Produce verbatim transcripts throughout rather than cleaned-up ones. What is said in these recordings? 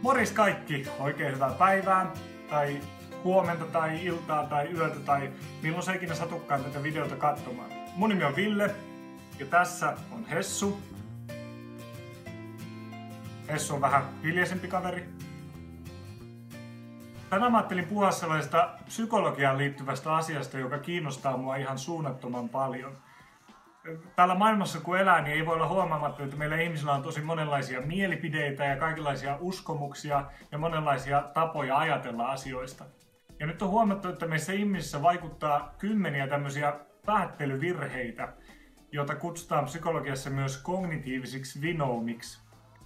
Morjes kaikki! Oikein hyvää päivää, tai huomenta, tai iltaa, tai yötä, tai milloin se ikinä satukkaan tätä videota katsomaan. Mun nimi on Ville, ja tässä on Hessu. Hessu on vähän hiljaisempi kaveri. Tänään mä ajattelin puhua sellaisesta psykologiaan liittyvästä asiasta, joka kiinnostaa mua ihan suunnattoman paljon. Täällä maailmassa kun elää, niin ei voi olla huomaamatta, että meillä ihmisillä on tosi monenlaisia mielipideitä ja kaikenlaisia uskomuksia ja monenlaisia tapoja ajatella asioista. Ja nyt on huomattu, että meissä ihmisissä vaikuttaa kymmeniä tämmöisiä päättelyvirheitä, joita kutsutaan psykologiassa myös kognitiivisiksi vinoumiksi.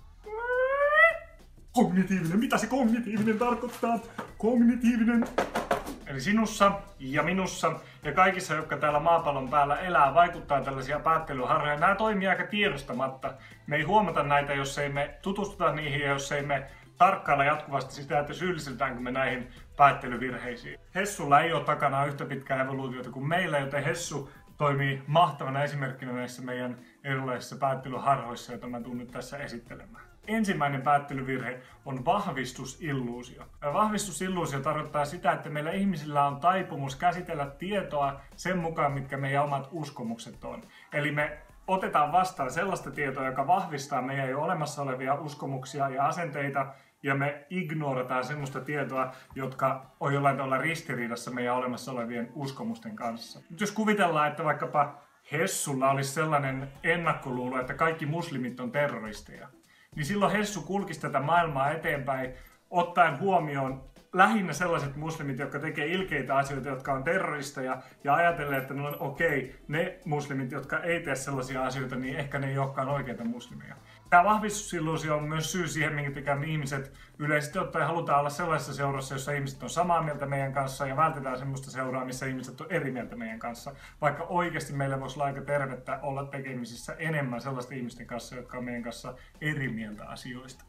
Kognitiivinen, mitä se kognitiivinen tarkoittaa? Kognitiivinen. Eli sinussa ja minussa ja kaikissa, jotka täällä maapallon päällä elää, vaikuttaa tällaisia päättelyharhoja. Nämä toimii aika tiedostamatta. Me ei huomata näitä, jos ei me tutustuta niihin ja jos ei me tarkkailla jatkuvasti sitä, että syyllistytäänkö me näihin päättelyvirheisiin. Hessulla ei ole takana yhtä pitkää evoluutiota kuin meillä, joten Hessu toimii mahtavana esimerkkinä näissä meidän erilaisissa päättelyharhoissa, joita mä tulen nyt tässä esittelemään. Ensimmäinen päättelyvirhe on vahvistusilluusio. Vahvistusilluusio tarkoittaa sitä, että meillä ihmisillä on taipumus käsitellä tietoa sen mukaan, mitkä meidän omat uskomukset on. Eli me otetaan vastaan sellaista tietoa, joka vahvistaa meidän jo olemassa olevia uskomuksia ja asenteita, ja me ignorataan sellaista tietoa, jotka on jollain tavalla ristiriidassa meidän olemassa olevien uskomusten kanssa. Nyt jos kuvitellaan, että vaikkapa Hessulla olisi sellainen ennakkoluulo, että kaikki muslimit on terroristeja, niin silloin Hessu kulkisi tätä maailmaa eteenpäin, ottaen huomioon lähinnä sellaiset muslimit, jotka tekee ilkeitä asioita, jotka on terroristeja, ja ajatellen, että no okei, ne muslimit, jotka ei tee sellaisia asioita, niin ehkä ne ei olekaan oikeita muslimeja. Tämä vahvistusilluusio on myös syy siihen, minkä takia me ihmiset yleisesti ottaen halutaan olla sellaisessa seurassa, jossa ihmiset on samaa mieltä meidän kanssa, ja vältetään semmoista seuraa, missä ihmiset on eri mieltä meidän kanssa. Vaikka oikeasti meillä voisi olla aika tervettä olla tekemisissä enemmän sellaisten ihmisten kanssa, jotka on meidän kanssa eri mieltä asioista.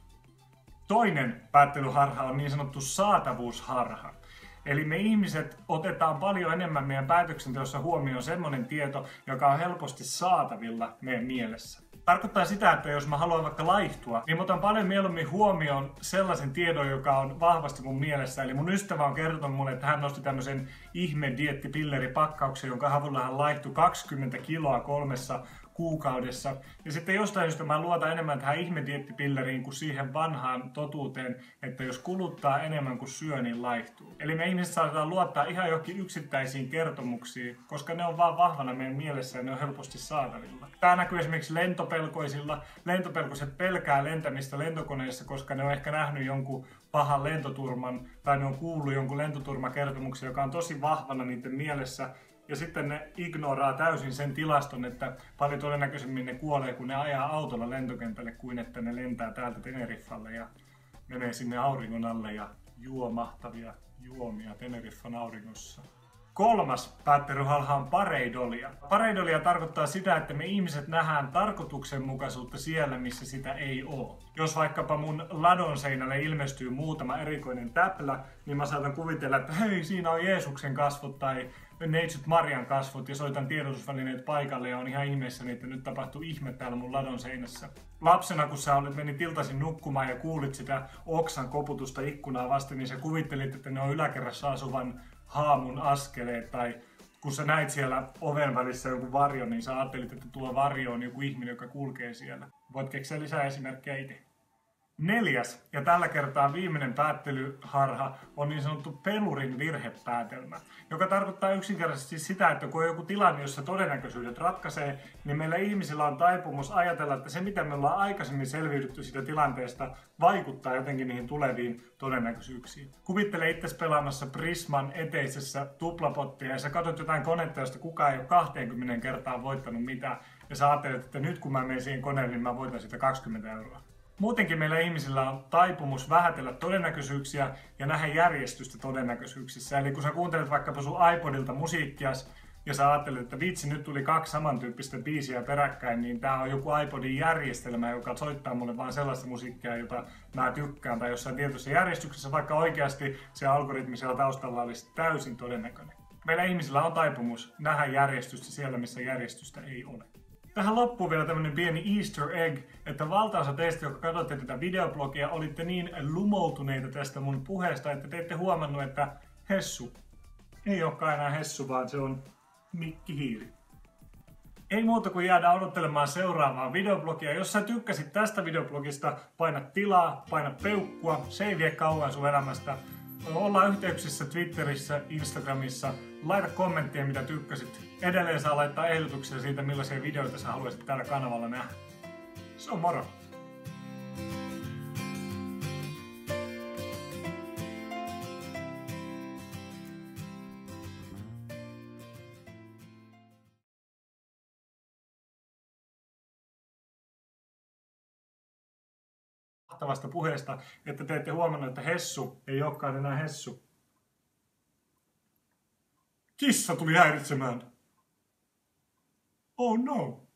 Toinen päättelyharha on niin sanottu saatavuusharha. Eli me ihmiset otetaan paljon enemmän meidän päätöksenteossa huomioon semmoinen tieto, joka on helposti saatavilla meidän mielessä. Tarkoittaa sitä, että jos mä haluan vaikka laihtua, niin mä otan paljon mieluummin huomioon sellaisen tiedon, joka on vahvasti mun mielessä. Eli mun ystävä on kertonut mulle, että hän nosti tämmöisen ihme dieettipilleripakkauksen, jonka avulla hän laihtui kaksikymmentä kiloa kolmessa kuukaudessa. Ja sitten jostain syystä mä luotan enemmän tähän ihmedieettipilleriin kuin siihen vanhaan totuuteen, että jos kuluttaa enemmän kuin syö, niin laihtuu. Eli me ihmiset saatetaan luottaa ihan johonkin yksittäisiin kertomuksiin, koska ne on vaan vahvana meidän mielessä ja ne on helposti saatavilla. Tämä näkyy esimerkiksi lentopelkoisilla. Lentopelkoiset pelkää lentämistä lentokoneessa, koska ne on ehkä nähnyt jonkun pahan lentoturman tai ne on kuullut jonkun lentoturmakertomuksen, joka on tosi vahvana niiden mielessä. Ja sitten ne ignoraa täysin sen tilaston, että paljon todennäköisemmin ne kuolee, kun ne ajaa autolla lentokentälle, kuin että ne lentää täältä Teneriffalle ja menee sinne auringon alle ja juo mahtavia juomia Teneriffan auringossa. Kolmas päättelyharha on pareidolia. Pareidolia tarkoittaa sitä, että me ihmiset nähdään tarkoituksenmukaisuutta siellä, missä sitä ei ole. Jos vaikkapa mun ladon seinälle ilmestyy muutama erikoinen täplä, niin mä saatan kuvitella, että hei, siinä on Jeesuksen kasvot tai Neitsyt Marian kasvot ja soitan tiedotusvälineet paikalle ja on ihan ihmeessäni, että nyt tapahtuu ihme täällä mun ladon seinässä. Lapsena, kun sä olet mennyt iltaisin nukkumaan ja kuulit sitä oksan koputusta ikkunaa vasten, niin sä kuvittelit, että ne on yläkerrassa asuvan haamun askeleet, tai kun sä näit siellä oven välissä jonkun varjon, niin sä ajattelit, että tuo varjo on joku ihminen, joka kulkee siellä. Voit keksiä lisää esimerkkejä itse. Neljäs ja tällä kertaa viimeinen päättelyharha on niin sanottu pelurin virhepäätelmä, joka tarkoittaa yksinkertaisesti sitä, että kun on joku tilanne, jossa todennäköisyydet ratkaisee, niin meillä ihmisillä on taipumus ajatella, että se mitä me ollaan aikaisemmin selviydytty siitä tilanteesta vaikuttaa jotenkin niihin tuleviin todennäköisyyksiin. Kuvittele itsesi pelaamassa Prisman eteisessä tuplapottia ja sä katsot jotain konetta, josta kukaan ei ole kaksikymmentä kertaa voittanut mitään ja sä ajattelet, että nyt kun mä menen siihen koneelle, niin mä voitan sitä kaksikymmentä euroa. Muutenkin meillä ihmisillä on taipumus vähätellä todennäköisyyksiä ja nähdä järjestystä todennäköisyyksissä. Eli kun sä kuuntelet vaikkapa sun iPodilta musiikkias ja sä ajattelet, että vitsi, nyt tuli kaksi samantyyppistä biisiä peräkkäin, niin tää on joku iPodin järjestelmä, joka soittaa mulle vaan sellaista musiikkia, jota mä tykkään, tai jossain tietyssä järjestyksessä, vaikka oikeasti se algoritmi siellä taustalla olisi täysin todennäköinen. Meillä ihmisillä on taipumus nähdä järjestystä siellä, missä järjestystä ei ole. Tähän loppuu vielä tämmönen pieni Easter egg, että valtaosa teistä, jotka katsotte tätä videoblogia, olitte niin lumoutuneita tästä mun puheesta, että te ette huomannut, että Hessu ei olekaan enää Hessu, vaan se on Mikki Hiiri. Ei muuta kuin jäädä odottelemaan seuraavaa videoblogia. Jos sä tykkäsit tästä videoblogista, paina tilaa, paina peukkua, se ei vie kauan sun elämästä. Ollaan yhteyksissä Twitterissä, Instagramissa. Laita kommentteja, mitä tykkäsit. Edelleen saa laittaa ehdotuksia siitä, millaisia videoita sä haluaisit tällä kanavalla nähdä. Se on moro! Mahtavasta puheesta, että te ette huomannut, että Hessu ei olekaan enää Hessu. Kissa tuli häiritsemään. Oh no.